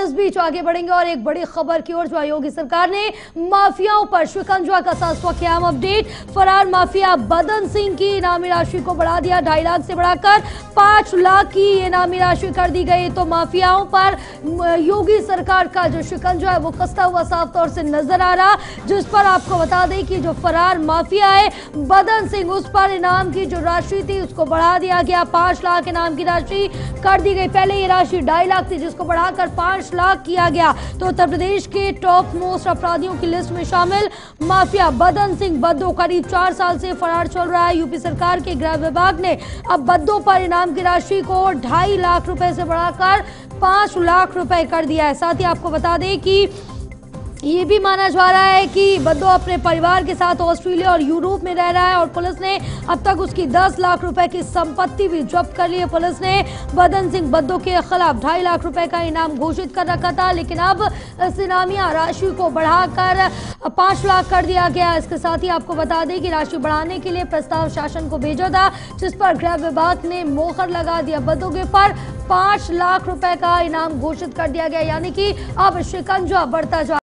इस बीच आगे बढ़ेंगे और एक बड़ी खबर की ओर, जो योगी सरकार ने माफियाओं पर शिकंजा कसा। इस वक्त अहम अपडेट, फरार माफिया बदन सिंह की इनामी राशि को बढ़ा दिया, 2.5 लाख से बढ़ाकर 5 लाख की इनामी राशि कर दी गई। तो माफियाओं पर योगी सरकार का जो शिकंजा है वो कसता हुआ साफ तौर से नजर आ रहा, जिस पर आपको बता दें कि जो फरार माफिया है बदन सिंह, उस पर इनाम की जो राशि थी उसको बढ़ा दिया गया, 5 लाख इनाम की राशि कर दी गई। पहले ये राशि 2.5 लाख थी, जिसको बढ़ाकर 5 लाख किया गया। तो उत्तर प्रदेश के टॉप मोस्ट अपराधियों की लिस्ट में शामिल माफिया बदन सिंह बद्दो करीब 4 साल से फरार चल रहा है। यूपी सरकार के गृह विभाग ने अब बद्दो पर इनाम की राशि को 2.5 लाख रुपए से बढ़ाकर 5 लाख रुपए कर दिया है। साथ ही आपको बता दें कि ये भी माना जा रहा है कि बद्दो अपने परिवार के साथ ऑस्ट्रेलिया और यूरोप में रह रहा है और पुलिस ने अब तक उसकी 10 लाख रुपए की संपत्ति भी जब्त कर ली है। पुलिस ने बदन सिंह बद्दो के खिलाफ 2.5 लाख रुपए का इनाम घोषित कर रखा था, लेकिन अब इस इनामिया राशि को बढ़ाकर 5 लाख कर दिया गया। इसके साथ ही आपको बता दें कि राशि बढ़ाने के लिए प्रस्ताव शासन को भेजा था, जिस पर गृह विभाग ने मोहर लगा दिया। बद्दो के पर 5 लाख रुपए का इनाम घोषित कर दिया गया, यानी कि अब शिकंजा बढ़ता जा